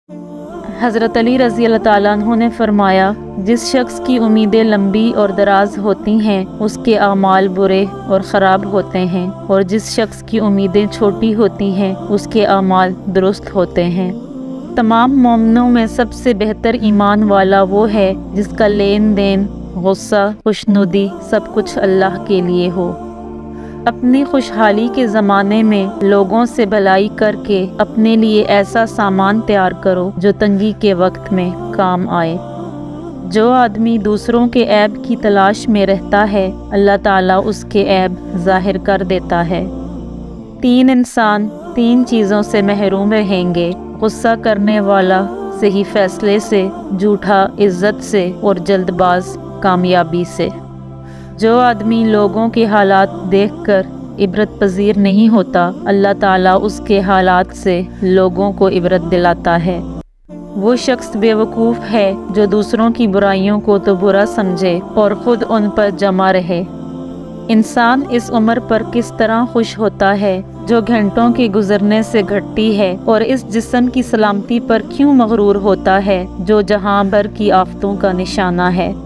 حضرت علی رضی اللہ تعالیٰ عنہ نے فرمایا، جس شخص کی امیدیں لمبی اور دراز ہوتی ہیں اس کے اعمال برے اور خراب ہوتے ہیں، اور جس شخص کی امیدیں چھوٹی ہوتی ہیں اس کے اعمال درست ہوتے ہیں۔ تمام مومنوں میں سب سے بہتر ایمان والا وہ ہے جس کا لین دین، غصہ، خوشنودی سب کچھ اللہ کے لیے ہو۔ اپنی خوشحالی کے زمانے میں لوگوں سے بھلائی کر کے اپنے لیے ایسا سامان تیار کرو جو تنگی کے وقت میں کام آئے۔ جو آدمی دوسروں کے عیب کی تلاش میں رہتا ہے، اللہ تعالیٰ اس کے عیب ظاہر کر دیتا ہے۔ 3 انسان 3 چیزوں سے محروم رہیں گے: غصہ کرنے والا صحیح فیصلے سے، جھوٹا عزت سے، اور جلد باز کامیابی سے۔ جو آدمی لوگوں کے حالات دیکھ کر عبرت پذیر نہیں ہوتا، اللہ تعالیٰ اس کے حالات سے لوگوں کو عبرت دلاتا ہے۔ وہ شخص بے وقوف ہے جو دوسروں کی برائیوں کو تو برا سمجھے اور خود ان پر جمع رہے۔ انسان اس عمر پر کس طرح خوش ہوتا ہے جو گھنٹوں کے گزرنے سے گھٹتی ہے، اور اس جسم کی سلامتی پر کیوں مغرور ہوتا ہے جو جہاں بھر کی آفتوں کا نشانہ ہے۔